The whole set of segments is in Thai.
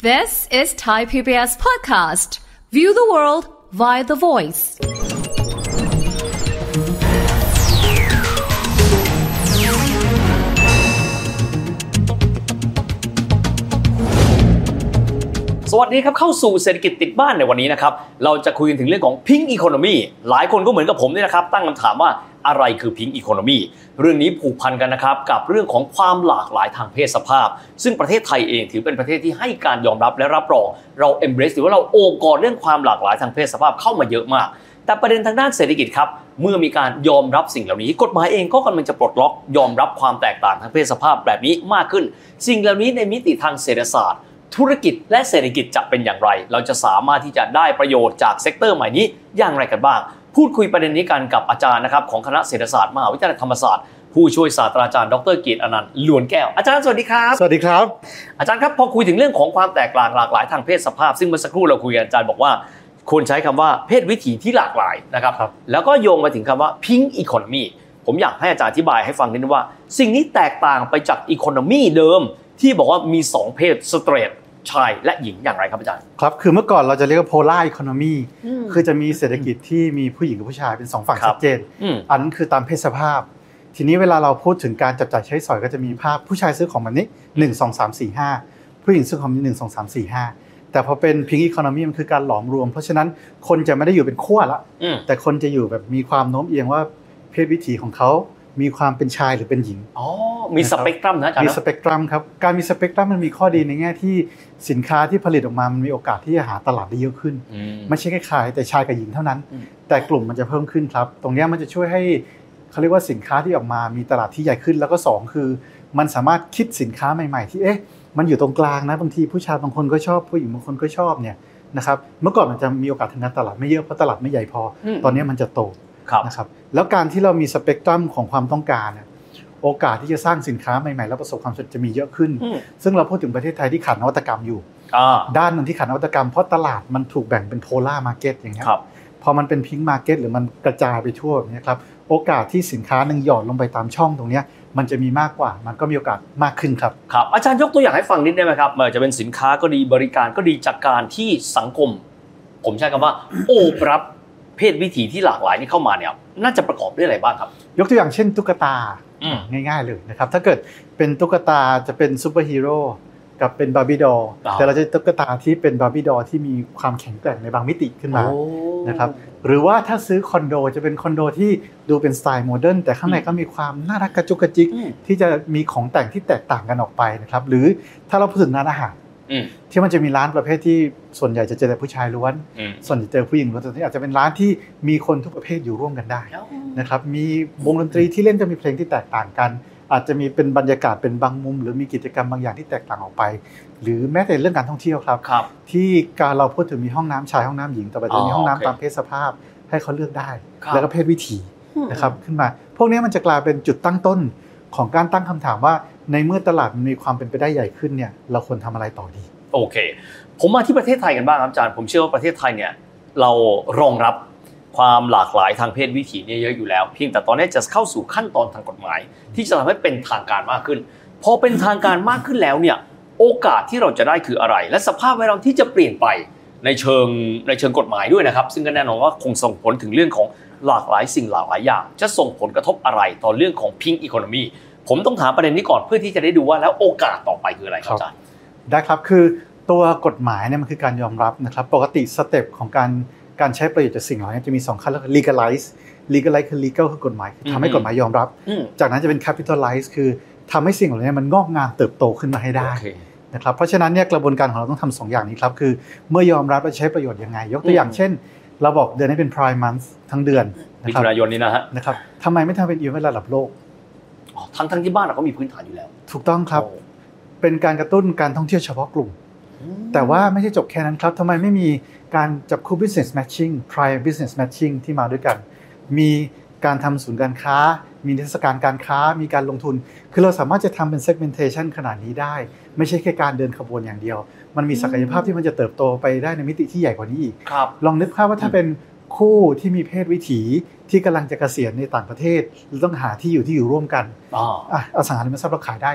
This is Thai PBS podcast. View the world via the voice. สวัสดีครับเข้าสู่เศรษฐกิจติดบ้านในวันนี้นะครับเราจะคุยกันถึงเรื่องของ Pink Economy หลายคนก็เหมือนกับผมนี่นะครับตั้งคำถามว่าอะไรคือ Pink Economy เรื่องนี้ผูกพันกันนะครับกับเรื่องของความหลากหลายทางเพศสภาพซึ่งประเทศไทยเองถือเป็นประเทศที่ให้การยอมรับและรับรองเรา embrace หรือว่าเราโอบกอดเรื่องความหลากหลายทางเพศสภาพเข้ามาเยอะมากแต่ประเด็นทางด้านเศรษฐกิจครับเมื่อมีการยอมรับสิ่งเหล่านี้กฎหมายเองก็กำลังจะปลดล็อกยอมรับความแตกต่างทางเพศสภาพแบบนี้มากขึ้นสิ่งเหล่านี้ในมิติทางเศรษฐศาสตร์ธุรกิจและเศรษฐกิจจะเป็นอย่างไรเราจะสามารถที่จะได้ประโยชน์จากเซกเตอร์ใหม่นี้อย่างไรกันบ้างพูดคุยประเด็นนี้กันกับอาจารย์นะครับของคณะเศรษฐศาสตร์มหาวิทยาลัยธรรมศาสตร์ผู้ช่วยศาสตราจารย์ดร.เกียรติอนันต์ล้วนแก้วอาจารย์สวัสดีครับสวัสดีครับอาจารย์ครับพอคุยถึงเรื่องของความแตกต่างหลากหลายทางเพศสภาพซึ่งเมื่อสักครู่เราคุยกันอาจารย์บอกว่าควรใช้คำว่าเพศวิถีที่หลากหลายนะครับแล้วก็โยงมาถึงคำว่า Pink Economy ผมอยากให้อาจารย์อธิบายให้ฟังนิดนึงว่าสิ่งนี้แตกต่างไปจาก Economy เดิมที่บอกว่ามี2เพศสเตรทชายและหญิงอย่างไรครับอาจารย์ครับคือเมื่อก่อนเราจะเรียกว่า Polar Economy คือจะมีเศรษฐกิจที่มีผู้หญิงกับผู้ชายเป็น2ฝั่งชัดเจนอันนั้นคือตามเพศสภาพทีนี้เวลาเราพูดถึงการจับจ่ายใช้สอยก็จะมีภาพผู้ชายซื้อของแบบนี้1 2 3 4 5ผู้หญิงซื้อของนี้1 2 3 4 5แต่พอเป็น Pink Economy มันคือการหลอมรวมเพราะฉะนั้นคนจะไม่ได้อยู่เป็นขั้วละแต่คนจะอยู่แบบมีความโน้มเอียงว่าเพศวิถีของเขามีความเป็นชายหรือเป็นหญิงมีสเปกตรัมนะอาจารย์มีสเปกตรัมครับการมีสเปกตรัมมันมีข้อดีในแง่ที่สินค้าที่ผลิตออกมามันมีโอกาสที่จะหาตลาดได้เยอะขึ้นไม่ใช่แค่ขายแต่ชายกับหญิงเท่านั้นแต่กลุ่มมันจะเพิ่มขึ้นครับตรงนี้มันจะช่วยให้เขาเรียกว่าสินค้าที่ออกมามีตลาดที่ใหญ่ขึ้นแล้วก็2คือมันสามารถคิดสินค้าใหม่ๆที่มันอยู่ตรงกลางนะบางทีผู้ชายบางคนก็ชอบผู้หญิงบางคนก็ชอบเนี่ยนะครับเมื่อก่อนมันจะมีโอกาสทางการตลาดไม่เยอะเพราะตลาดไม่ใหญ่พอตอนนี้มันจะโตนะครับแล้วการที่เรามีสเปกตรัมของความต้องการเนี่ยโอกาสที่จะสร้างสินค้าใหม่ๆแล้วประสบความสำเร็จจะมีเยอะขึ้นซึ่งเราพูดถึงประเทศไทยที่ขาดนวัตกรรมอยู่ด้านนึงที่ขาดนวัตกรรมเพราะตลาดมันถูกแบ่งเป็นโพล่ามาร์เก็ตอย่างเงี้ยพอมันเป็นพิงค์มาร์เก็ตหรือมันกระจายไปทั่วอย่างเงี้ยครับโอกาสที่สินค้านึงหย่อนลงไปตามช่องตรงเนี้ยมันจะมีมากกว่ามันก็มีโอกาสมากขึ้นครับครับอาจารย์ยกตัวอย่างให้ฟังนิดได้ไหมครับจะเป็นสินค้าก็ดีบริการก็ดีจากการที่สังคมผมใช้คำว่าโอบรับเพศวิถีที่หลากหลายนี่เข้ามาเนี่ยน่าจะประกอบด้วยอะไรบ้างครับยกตัวอย่างเช่นตุ๊กตาง่ายๆเลยนะครับถ้าเกิดเป็นตุ๊กตาจะเป็นซูเปอร์ฮีโร่กับเป็นบาร์บี้ดอลแต่เราจะตุ๊กตาที่เป็นบาร์บี้ดอลที่มีความแข็งแกร่งในบางมิติขึ้นมานะครับหรือว่าถ้าซื้อคอนโดจะเป็นคอนโดที่ดูเป็นสไตล์โมเดิร์นแต่ข้างในก็มีความน่ารักกระจุกกระจิกที่จะมีของแต่งที่แตกต่างกันออกไปนะครับหรือถ้าเราพูดถึงร้านอาหารที่มันจะมีร้านประเภทที่ส่วนใหญ่จะเจอแต่ผู้ชายล้วนส่วนใหญ่เจอผู้หญิงล้วนแต่ที่อาจจะเป็นร้านที่มีคนทุกประเภทอยู่ร่วมกันได้นะครับมีวงดนตรีที่เล่นจะมีเพลงที่แตกต่างกันอาจจะมีเป็นบรรยากาศเป็นบางมุมหรือมีกิจกรรมบางอย่างที่แตกต่างออกไปหรือแม้แต่เรื่องการท่องเที่ยวครับที่การเราพูดถึงมีห้องน้ำชายห้องน้ำหญิงต่อไปจะมีห้องน้ำตามเพศสภาพให้เขาเลือกได้แล้วก็เพศวิถีนะครับขึ้นมาพวกนี้มันจะกลายเป็นจุดตั้งต้นของการตั้งคำถามว่าในเมื่อตลาดมันมีความเป็นไปได้ใหญ่ขึ้นเนี่ยเราควรทำอะไรต่อดีโอเคผมมาที่ประเทศไทยกันบ้างครับอาจารย์ผมเชื่อว่าประเทศไทยเนี่ยเรารองรับความหลากหลายทางเพศวิถีเนี่ยเยอะอยู่แล้วเพียงแต่ตอนนี้จะเข้าสู่ขั้นตอนทางกฎหมายที่จะทำให้เป็นทางการมากขึ้นพอเป็นทางการมากขึ้นแล้วเนี่ยโอกาสที่เราจะได้คืออะไรและสภาพแวดล้อมที่จะเปลี่ยนไปในเชิงกฎหมายด้วยนะครับซึ่งก็แน่นอนว่าคงส่งผลถึงเรื่องของหลากหลายสิ่งหลากหลายอย่างจะส่งผลกระทบอะไรต่อเรื่องของ Pink Economy ผมต้องถามประเด็นนี้ก่อนเพื่อที่จะได้ดูว่าแล้วโอกาสต่อไปคืออะไรครับอาจารย์ได้ครับคือตัวกฎหมายเนี่ยมันคือการยอมรับนะครับปกติสเต็ปของการใช้ประโยชน์จากสิ่งเหล่านี้จะมี2ขั้นแล้ว legalize คือ legal คือกฎหมายทำให้กฎหมายยอมรับจากนั้นจะเป็น capitalize คือทำให้สิ่งเหล่านี้มันงอกงามเติบโตขึ้นมาให้ได้นะครับเพราะฉะนั้นเนี่ยกระบวนการของเราต้องทำ2อย่างนี้ครับคือเมื่อยอมรับและใช้ประโยชน์ยังไงยกตัวอย่างเช่นเราบอกเดือนนี้เป็น Pride Month ทั้งเดือนมิถุนายนนี้นะครับทำไมไม่ทำเป็นอีเวนต์ระดับโลกทั้งที่บ้านเราก็มีพื้นฐานอยู่แล้วถูกต้องครับเป็นการกระตุ้นการท่องเที่ยวเฉพาะกลุ่มแต่ว่าไม่ใช่จบแค่นั้นครับทำไมไม่มีการจับคู่ business matching prior business matching ที่มาด้วยกันมีการทำศูนย์การค้ามีเทศกาลการค้ามีการลงทุนคือเราสามารถจะทำเป็น segmentation ขนาดนี้ได้ไม่ใช่แค่การเดินขบวนอย่างเดียวมันมีศักยภาพที่มันจะเติบโตไปได้ในมิติที่ใหญ่กว่านี้อีกลองนึกภาพว่าถ้าเป็นคู่ที่มีเพศวิถีที่กำลังจะเกษียณในต่างประเทศหรือต้องหาที่อยู่ร่วมกันอสังหาริมทรัพย์เราขายได้อีก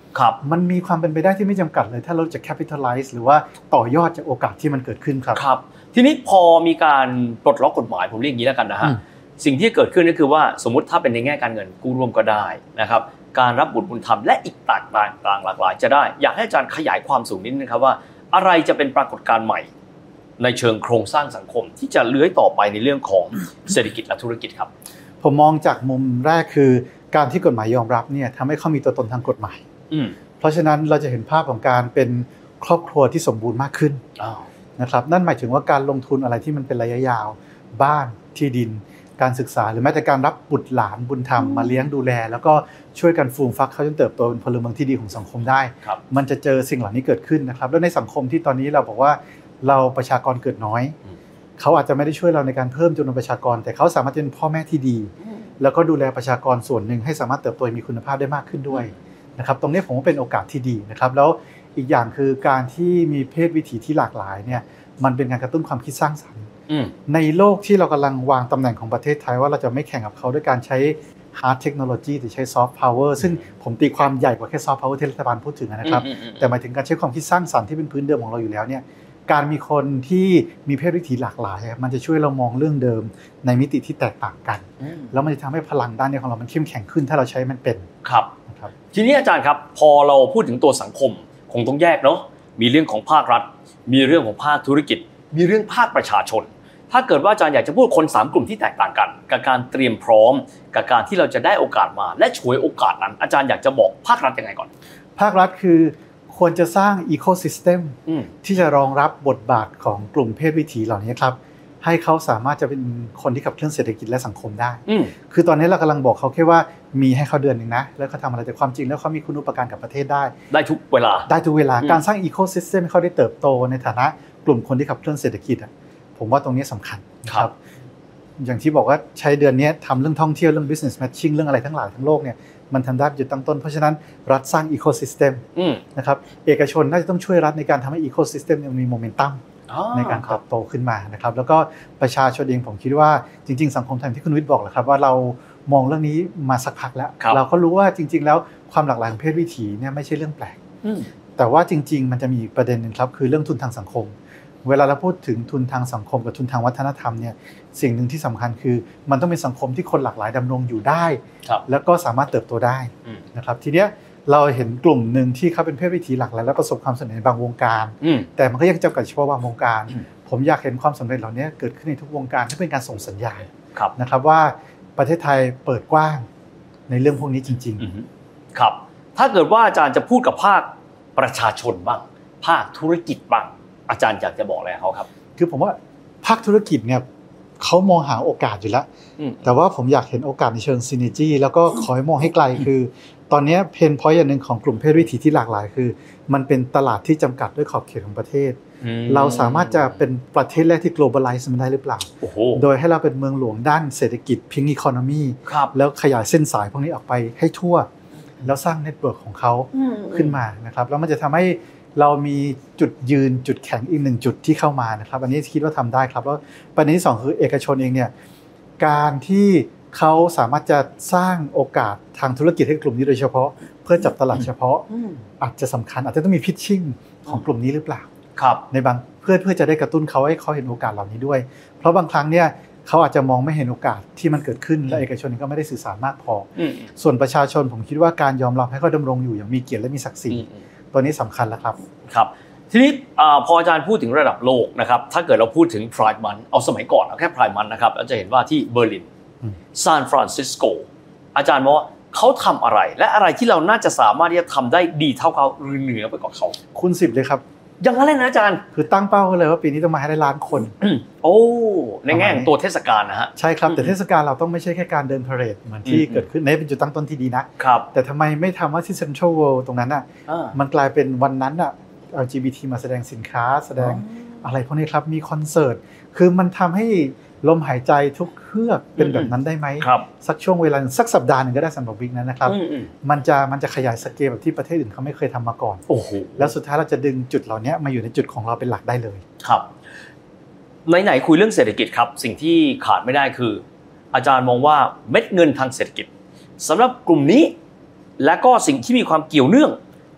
ครับมันมีความเป็นไปได้ที่ไม่จำกัดเลยถ้าเราจะ capitalize หรือว่าต่อยอดจากโอกาสที่มันเกิดขึ้นครับครับทีนี้พอมีการปลดล็อกกฎหมายผมเรียกอย่างนี้แล้วกันนะฮะสิ่งที่เกิดขึ้นก็คือว่าสมมุติถ้าเป็นในแง่การเงินกู้ร่วมก็ได้นะครับการรับบุตรบุญธรรมและอีกต่างๆหลากหลายจะได้อยากให้อาจารย์ขยายความสูงนิดนึงครับว่าอะไรจะเป็นปรากฏการณ์ใหม่ในเชิงโครงสร้างสังคมที่จะเลื้อยต่อไปในเรื่องของเศรษฐกิจและธุรกิจครับผมมองจากมุมแรกคือการที่กฎหมายยอมรับเนี่ยทำให้เขามีตัวตนทางกฎหมายเพราะฉะนั้นเราจะเห็นภาพของการเป็นครอบครัวที่สมบูรณ์มากขึ้นนะครับนั่นหมายถึงว่าการลงทุนอะไรที่มันเป็นระยะยาวบ้านที่ดินการศึกษาหรือแม้แต่การรับบุตรหลานบุญธรรมมาเลี้ยงดูแลแล้วก็ช่วยกันฟูมฟักเขาจนเติบโตเป็นพลเมืองที่ดีของสังคมได้มันจะเจอสิ่งเหล่านี้เกิดขึ้นนะครับแล้วในสังคมที่ตอนนี้เราบอกว่าเราประชากรเกิดน้อยเขาอาจจะไม่ได้ช่วยเราในการเพิ่มจำนวนประชากรแต่เขาสามารถเป็นพ่อแม่ที่ดีแล้วก็ดูแลประชากรส่วนหนึ่งให้สามารถเติบโตมีคุณภาพได้มากขึ้นด้วยนะครับตรงนี้ผมว่าเป็นโอกาสที่ดีนะครับแล้วอีกอย่างคือการที่มีเพศวิถีที่หลากหลายเนี่ยมันเป็นการกระตุ้นความคิดสร้างสรรค์ในโลกที่เรากำลังวางตำแหน่งของประเทศไทยว่าเราจะไม่แข่งกับเขาด้วยการใช้ hard technology หรือใช้ soft power ซึ่งผมตีความใหญ่กว่าแค่ soft power ที่รัฐบาลพูดถึงนะครับแต่หมายถึงการใช้ความคิดสร้างสรรค์ที่เป็นพื้นเดิมของเราอยู่แล้วเนี่ยการมีคนที่มีเพศวิถีหลากหลายมันจะช่วยเรามองเรื่องเดิมในมิติที่แตกต่างกันแล้วมันจะทำให้พลังด้านนี้ของเรามันเข้มแข็งขึ้นถ้าเราใช้มันเป็นครับทีนี้อาจารย์ครับพอเราพูดถึงตัวสังคมคงต้องแยกเนาะมีเรื่องของภาครัฐมีเรื่องของภาคธุรกิจมีเรื่องภาคประชาชนถ้าเกิดว่าอาจารย์อยากจะพูดคน3กลุ่มที่แตกต่างกันกับการเตรียมพร้อมกับการที่เราจะได้โอกาสมาและฉวยโอกาสนั้นอาจารย์อยากจะบอกภาครัฐยังไงก่อนภาครัฐคือควรจะสร้างอีโคซิสเต็มที่จะรองรับบทบาทของกลุ่มเพศวิถีเหล่านี้ครับให้เขาสามารถจะเป็นคนที่ขับเคลื่อนเศรษฐกิจและสังคมได้คือตอนนี้เรากำลังบอกเขาแค่ว่ามีให้เขาเดือนนึงนะแล้วเขาทำอะไรแต่ความจริงแล้วเขามีคุณูปการกับประเทศได้ทุกเวลาการสร้างอีโคซิสเต็มให้เขาได้เติบโตในฐานะกลุ่มคนที่ขับเคลื่อนเศรษฐกิจผมว่าตรงนี้สำคัญครับอย่างที่บอกว่าใช้เดือนนี้ทำเรื่องท่องเที่ยวเรื่อง business matching เรื่องอะไรทั้งหลายทั้งโลกเนี่ยมันทำได้จุดตั้งต้นเพราะฉะนั้นรัฐสร้างอีโคซิสเต็มนะครับเอกชนน่าจะต้องช่วยรัฐในการทำให้อีโคซิสเต็มมีโมเมนตัมในการเติบโตขึ้นมานะครับแล้วก็ประชาชนเองผมคิดว่าจริงๆสังคมไทยที่คุณวิทย์บอกแหละครับว่าเรามองเรื่องนี้มาสักพักแล้วเราก็รู้ว่าจริงๆแล้วความหลากหลายของเพศวิถีเนี่ยไม่ใช่เรื่องแปลกแต่ว่าจริงๆมันจะมีประเด็นนึงครับคือเรื่องทุนทางสังคมเวลาเราพูดถึงทุนทางสังคมกับทุนทางวัฒนธรรมเนี่ยสิ่งหนึ่งที่สำคัญคือมันต้องเป็นสังคมที่คนหลากหลายดำรงอยู่ได้แล้วก็สามารถเติบโตได้นะครับทีเนี้ยเราเห็นกลุ่มหนึ่งที่เขาเป็นเพศวิถีหลากหลายและประสบความสำเร็จในบางวงการแต่มันก็ยังจำกัดเฉพาะบางวงการผมอยากเห็นความสำเร็จเหล่านี้เกิดขึ้นในทุกวงการที่เป็นการส่งสัญญาณนะครับว่าประเทศไทยเปิดกว้างในเรื่องพวกนี้จริงๆครับถ้าเกิดว่าอาจารย์จะพูดกับภาคประชาชนบ้างภาคธุรกิจบ้างอาจารย์อยากจะบอกอะไรเขาครับคือผมว่าภาคธุรกิจเนี่ยเขามองหาโอกาสอยู่แล้วแต่ว่าผมอยากเห็นโอกาสในเชิงซินเนจี้แล้วก็ขอให้มองให้ไกลคือตอนนี้เพนพอยต์อย่างนึงของกลุ่มเพศวิถีที่หลากหลายคือมันเป็นตลาดที่จำกัดด้วยขอบเขตของประเทศเราสามารถจะเป็นประเทศแรกที่ globalize มันได้หรือเปล่าโดยให้เราเป็นเมืองหลวงด้านเศรษฐกิจ pink economy แล้วขยายเส้นสายพวกนี้ออกไปให้ทั่วแล้วสร้างเน็ตเวิร์กของเขาขึ้นมานะครับแล้วมันจะทำให้เรามีจุดยืนจุดแข็งอีก1จุดที่เข้ามานะครับอันนี้คิดว่าทำได้ครับแล้วประเด็นที่2คือเอกชนเองเนี่ยการที่เขาสามารถจะสร้างโอกาสทางธุรกิจให้กลุ่มนี้โดยเฉพาะเพื่อจับตลาดเฉพาะอาจจะสำคัญอาจจะต้องมีพิชชิ่งของกลุ่มนี้หรือเปล่าครับในบางเพื่อจะได้กระตุ้นเขาให้เขาเห็นโอกาสเหล่านี้ด้วยเพราะบางครั้งเนี่ยเขาอาจจะมองไม่เห็นโอกาสที่มันเกิดขึ้นและเอกชนก็ไม่ได้สื่อสารมากพอส่วนประชาชนผมคิดว่าการยอมรับให้เขาดำรงอยู่อย่างมีเกียรติและมีศักดิ์ศรีตัวนี้สำคัญแล้วครับครับทีนี้พออาจารย์พูดถึงระดับโลกนะครับถ้าเกิดเราพูดถึง Pride Month เอาสมัยก่อนเอาแค่ Pride Month นะครับเราจะเห็นว่าที่เบอร์ลินซานฟรานซิสโกอาจารย์บอกว่าเขาทำอะไรและอะไรที่เราน่าจะสามารถที่จะทำได้ดีเท่าเขาหรือเหนือไปกว่าเขาคูณ10เลยครับอย่างนั้นเลยนะอาจารย์คือตั้งเป้าเลยว่าปีนี้ต้องมาให้ได้ล้านคนโอ้ในแง่ของตัวเทศกาลนะฮะใช่ครับแต่เทศกาลเราต้องไม่ใช่แค่การเดินพาเหรดเหมือนที่เกิดขึ้นในเป็นจุดตั้งต้นที่ดีนะครับแต่ทำไมไม่ทำว่าที่เซ็นทรัลเวิลด์ตรงนั้นน่ะมันกลายเป็นวันนั้นน่ะ LGBT มาแสดงสินค้าแสดงอะไรพวกนี้ครับมีคอนเสิร์ตคือมันทำให้ลมหายใจทุกเครื่องเป็นแบบนั้นได้ไหมสักช่วงเวลาสักสัปดาห์หนึ่งก็ได้สำหรับวิกนั้นนะครับมันจะขยายสเกลแบบที่ประเทศอื่นเขาไม่เคยทำมาก่อนแล้วสุดท้ายเราจะดึงจุดเหล่านี้มาอยู่ในจุดของเราเป็นหลักได้เลยครับไหนคุยเรื่องเศรษฐกิจครับสิ่งที่ขาดไม่ได้คืออาจารย์มองว่าเม็ดเงินทางเศรษฐกิจสำหรับกลุ่มนี้และก็สิ่งที่มีความเกี่ยวเนื่อง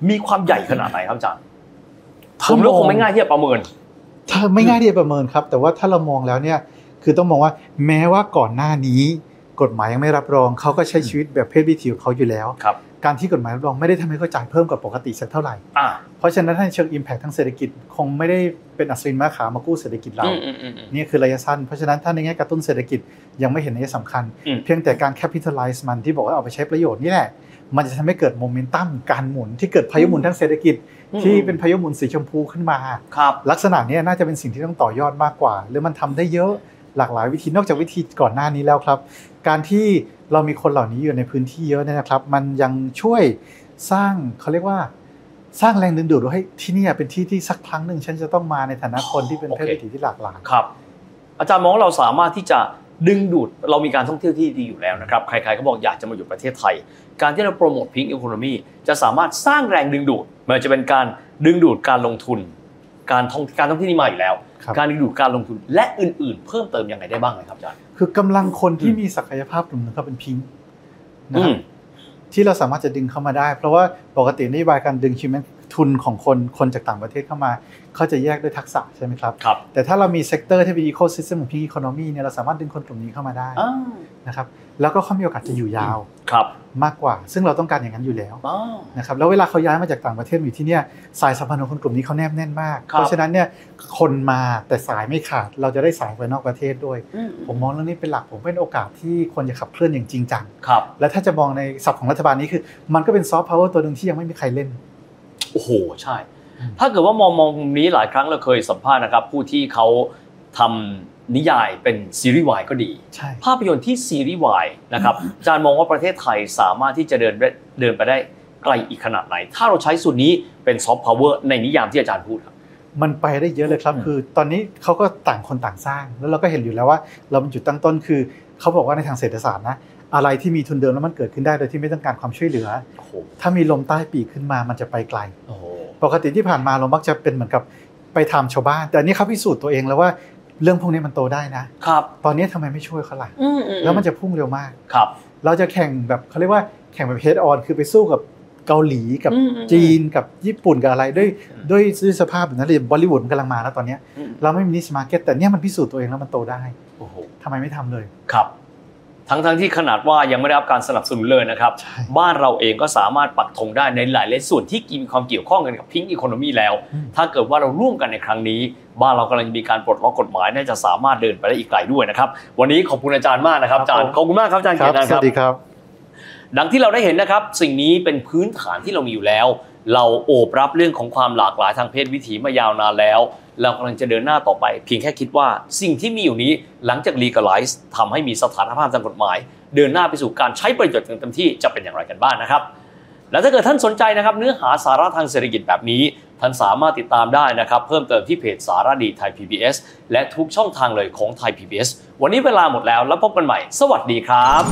มีความใหญ่ขนาดไหนครับอาจารย์ผมรู้คงไม่ง่ายที่จะประเมินถ้าไม่ง่ายที่จะประเมินครับแต่ว่าถ้าเรามองแล้วเนี่ยคือต้องมองว่าแม้ว่าก่อนหน้านี้กฎหมายยังไม่รับรองเขาก็ใช้ชีวิตแบบเพศวิถีของเขาอยู่แล้วการที่กฎหมายรับรองไม่ได้ทำให้เขาจ่ายเพิ่มกว่าปกติสักเท่าไหร่เพราะฉะนั้นถ้าเชิง impact ทางเศรษฐกิจคงไม่ได้เป็นอัศวินม้าขาวมากู้เศรษฐกิจเรานี่คือระยะสั้นเพราะฉะนั้นถ้าในแง่กระตุ้นเศรษฐกิจยังไม่เห็นนัยสำคัญเพียงแต่การ capitalize มันที่บอกว่าเอาไปใช้ประโยชน์นี่แหละมันจะทำให้เกิดโมเมนตัมการหมุนที่เกิดพายุหมุนทางเศรษฐกิจที่เป็นพายุหมุนสีชมพูขึ้นมาลักษณะนี้น่าจะเป็นสิ่งที่ต้องต่อยอดมากกว่าหรือมันทำได้เยอะหลากหลายวิธีนอกจากวิธีก่อนหน้านี้แล้วครับการที่เรามีคนเหล่านี้อยู่ในพื้นที่เยอะเนี่ยนะครับมันยังช่วยสร้างเขาเรียกว่าสร้างแรงดึงดูดว่าให้ที่นี่เป็นที่ที่สักครั้งหนึ่งฉันจะต้องมาในฐานะคนที่เป็นเพศวิถีที่หลากหลายครับอาจารย์มองว่าเราสามารถที่จะดึงดูดเรามีการท่องเที่ยวที่ดีอยู่แล้วนะครับใครๆก็บอกอยากจะมาอยู่ประเทศไทยการที่เราโปรโมท Pink Economy จะสามารถสร้างแรงดึงดูดไม่ว่าจะเป็นการดึงดูดการลงทุนการท่องเที่ยวนี่มาอยู่แล้วการดึงดูดการลงทุนและอื่นๆเพิ่มเติมยังไงได้บ้างครับอาจารย์คือกำลังคนที่มีศักยภาพกลุ่มนึงเขาเป็นพิงค์นะครับที่เราสามารถจะดึงเข้ามาได้เพราะว่าปกตินโยบายการดึงทุนของคนจากต่างประเทศเข้ามาเขาจะแยกด้วยทักษะใช่ไหมครับแต่ถ้าเรามีเซกเตอร์ที่เป็นอีโคซิสเต็มของพิงค์อีโคโนมีเนี่ยเราสามารถดึงคนกลุ่มนี้เข้ามาได้นะครับแล้วก็เขามีโอกาสจะอยู่ยาวมากกว่าซึ่งเราต้องการอย่างนั้นอยู่แล้วนะครับแล้วเวลาเขาย้ายมาจากต่างประเทศอยู่ที่เนี่ยสายสัมพันธ์ของคนกลุ่มนี้เขาแนบแน่นมากเพราะฉะนั้นเนี่ยคนมาแต่สายไม่ขาดเราจะได้สายไปนอกประเทศด้วยผมมองเรื่องนี้เป็นหลักผมเป็นโอกาสที่คนจะขับเคลื่อนอย่างจริงจังและถ้าจะมองในศัพท์ของรัฐบาลนี้คือมันก็เป็นซอฟต์พาวเวอร์ตัวนึงที่ยังไม่มีใครเล่นโอ้โหใช่ถ้าเกิดว่ามองมุมนี้หลายครั้งเราเคยสัมภาษณ์นะครับผู้ที่เขาทำนิยายเป็นซีรีส์วายก็ดีภาพยนตร์ที่ซีรีส์วายนะครับอาจารย์มองว่าประเทศไทยสามารถที่จะเดินไปได้ไกลอีกขนาดไหนถ้าเราใช้ส่วนนี้เป็นซอฟต์พาวเวอร์ในนิยามที่อาจารย์พูดครับมันไปได้เยอะเลยครับคือตอนนี้เขาก็ต่างคนต่างสร้างแล้วเราก็เห็นอยู่แล้วว่าเราเป็นจุดตั้งต้นคือเขาบอกว่าในทางเศรษฐศาสตร์นะอะไรที่มีทุนเดิมแล้วมันเกิดขึ้นได้โดยที่ไม่ต้องการความช่วยเหลือถ้ามีลมใต้ปีกขึ้นมามันจะไปไกลปกติที่ผ่านมาเรามักจะเป็นเหมือนกับไปทำชาวบ้านแต่อันนี้เขาพิสูจน์ตัวเองแล้วว่าเรื่องพวกนี้มันโตได้นะครับตอนนี้ทำไมไม่ช่วยเขาล่ะแล้วมันจะพุ่งเร็วมากครับเราจะแข่งแบบเขาเรียกว่าแข่งแบบเฮดออนคือไปสู้กับเกาหลีกับจีนกับญี่ปุ่นกับอะไรด้วยสภาพแบบนั้นเลยบอลลีวูดมันกำลังมาแล้วตอนนี้เราไม่มีนิชมาร์เก็ตแต่เนี่ยมันพิสูจน์ตัวเองแล้วมันโตได้ทำไมไม่ทำเลยครับทั้งที่ขนาดว่ายังไม่ได้รับการสนับสนุนเลยนะครับบ้านเราเองก็สามารถปักธงได้ในหลายๆส่วนที่มีความเกี่ยวข้องกันกับ Pink Economy แล้วถ้าเกิดว่าเราร่วมกันในครั้งนี้บ้านเรากำลังมีการปลดล็อกกฎหมายน่าจะสามารถเดินไปได้อีกไกลด้วยนะครับวันนี้ขอบคุณอาจารย์มากนะครับอาจารย์ขอบคุณมากครับอาจารย์เกียรตินะครับสวัสดีครับดังที่เราได้เห็นนะครับสิ่งนี้เป็นพื้นฐานที่เรามีอยู่แล้วเราโอบรับเรื่องของความหลากหลายทางเพศวิถีมายาวนานแล้วเรากำลังจะเดินหน้าต่อไปเพียงแค่คิดว่าสิ่งที่มีอยู่นี้หลังจาก legalize ทำให้มีสถานภาพทางกฎหมายเดินหน้าไปสู่การใช้ประโยชน์อย่างเต็มที่จะเป็นอย่างไรกันบ้างนะครับและถ้าเกิดท่านสนใจนะครับเนื้อหาสาระทางเศรษฐกิจแบบนี้ท่านสามารถติดตามได้นะครับเพิ่มเติมที่เพจสารดีไทย PBS และทุกช่องทางเลยของไทย PBS วันนี้เวลาหมดแล้วแล้วพบกันใหม่สวัสดีครับ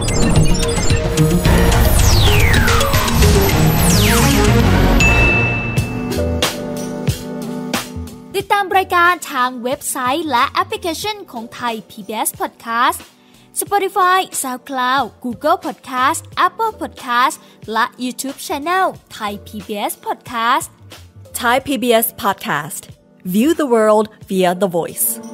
ติดตามรายการทางเว็บไซต์และแอปพลิเคชันของไทย PBS Podcast Spotify, SoundCloud, Google Podcast, Apple Podcast และ YouTube Channel Thai PBS Podcast Thai PBS Podcast View the world via the voice